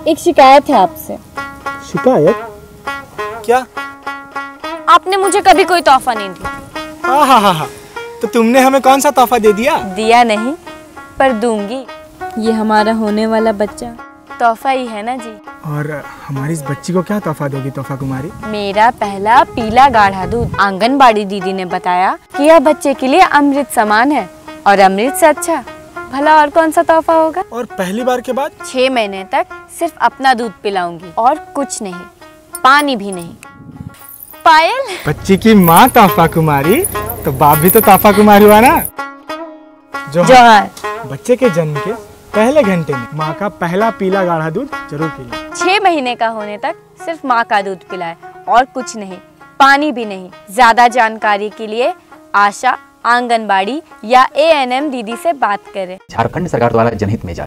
एक शिकायत है आपसे। शिकायत? क्या? आपने मुझे कभी कोई तोहफा नहीं दिया। हाँ, तो तुमने हमें कौन सा तोहफा दे दिया? दिया नहीं, पर दूंगी। ये हमारा होने वाला बच्चा तोहफा ही है ना जी। और हमारी इस बच्ची को क्या तोहफा दोगी तोहफा कुमारी? मेरा पहला पीला गाढ़ा दूध। आंगनबाड़ी दीदी ने बताया कि यह बच्चे के लिए अमृत समान है, और अमृत से अच्छा भला और कौन सा तोहफा होगा। और पहली बार के बाद 6 महीने तक सिर्फ अपना दूध पिलाऊंगी और कुछ नहीं, पानी भी नहीं। पायल, बच्ची की माँ तोहफा कुमारी, तो बाप भी तो तोहफा कुमारी हुआ ना। जोहार। बच्चे के जन्म के पहले घंटे में माँ का पहला पीला गाढ़ा दूध जरूर पिलाए। 6 महीने का होने तक सिर्फ माँ का दूध पिलाए और कुछ नहीं, पानी भी नहीं। ज्यादा जानकारी के लिए आशा, आंगनबाड़ी या ANM दीदी से बात करें। झारखंड सरकार द्वारा जनहित में जारी।